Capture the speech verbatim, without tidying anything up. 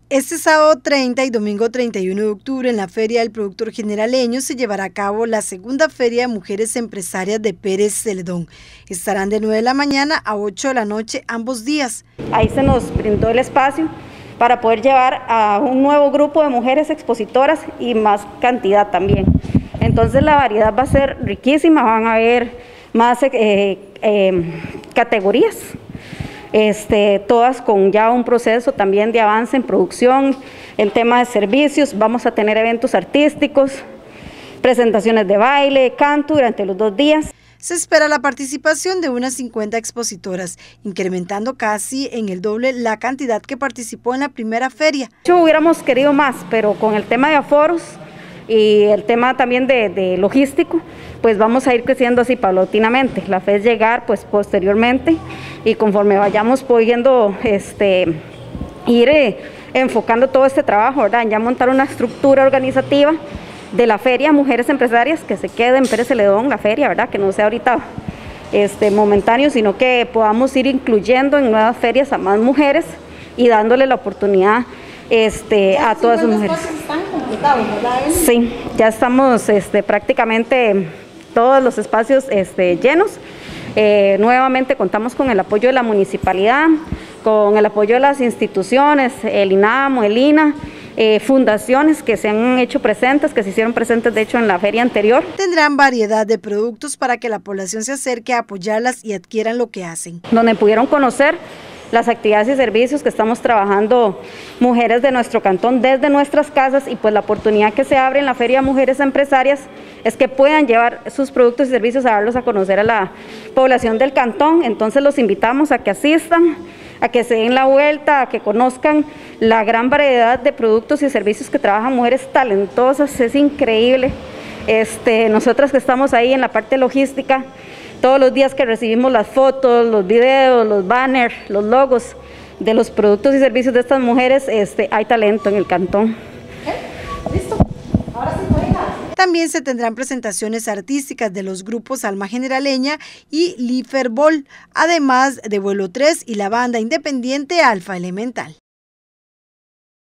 Este sábado treinta y domingo treinta y uno de octubre en la Feria del Productor Generaleño se llevará a cabo la segunda Feria de Mujeres Empresarias de Pérez Celedón. Estarán de nueve de la mañana a ocho de la noche ambos días. Ahí se nos brindó el espacio para poder llevar a un nuevo grupo de mujeres expositoras y más cantidad también. Entonces la variedad va a ser riquísima, van a haber más eh, eh, categorías. Este, todas con ya un proceso también de avance en producción, el tema de servicios, vamos a tener eventos artísticos, presentaciones de baile, canto durante los dos días. Se espera la participación de unas cincuenta expositoras, incrementando casi en el doble la cantidad que participó en la primera feria. Yo hubiéramos querido más, pero con el tema de aforos y el tema también de, de logístico, pues vamos a ir creciendo así paulatinamente. La fe es llegar pues posteriormente y conforme vayamos pudiendo este, ir eh, enfocando todo este trabajo, ¿verdad? Ya montar una estructura organizativa de la feria Mujeres Empresarias, que se quede en Pérez Celedón la feria, ¿verdad? Que no sea ahorita este, momentáneo, sino que podamos ir incluyendo en nuevas ferias a más mujeres y dándole la oportunidad este, a todas las mujeres. Están completados, ¿verdad? Sí, ya estamos este, prácticamente todos los espacios este, llenos. Eh, nuevamente contamos con el apoyo de la municipalidad, con el apoyo de las instituciones, el INAMO, el INA, eh, fundaciones que se han hecho presentes, que se hicieron presentes de hecho en la feria anterior. Tendrán variedad de productos para que la población se acerque a apoyarlas y adquieran lo que hacen. Donde pudieron conocer las actividades y servicios que estamos trabajando mujeres de nuestro cantón desde nuestras casas, y pues la oportunidad que se abre en la Feria Mujeres Empresarias es que puedan llevar sus productos y servicios a darlos a conocer a la población del cantón. Entonces los invitamos a que asistan, a que se den la vuelta, a que conozcan la gran variedad de productos y servicios que trabajan mujeres talentosas. Es increíble. Este, nosotras que estamos ahí en la parte logística, todos los días que recibimos las fotos, los videos, los banners, los logos de los productos y servicios de estas mujeres, este, hay talento en el cantón. ¿Eh? ¿Listo? Ahora sí pueden. También se tendrán presentaciones artísticas de los grupos Alma Generaleña y Liferbol, además de Vuelo tres y la banda independiente Alfa Elemental.